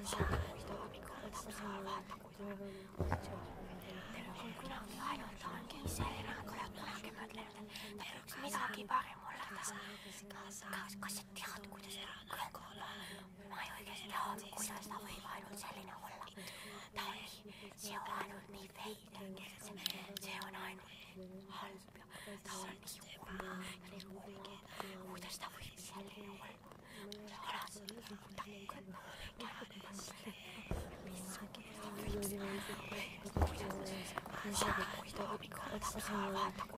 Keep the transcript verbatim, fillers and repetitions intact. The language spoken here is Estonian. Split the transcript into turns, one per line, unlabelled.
midagi parem olla taha. Kas, kas, kas sa tead, kuidas ma ei õigesti tean, kuidas ta võib ainult selline olla. Ta on nii, see on ainult nii veider, see on ainult halb ja ta on nii hull ja nii hull. Kuidas ta võib selline olla? Alas, takk, käes, missagi, kuidas, kuidas, kuidas, kuidas,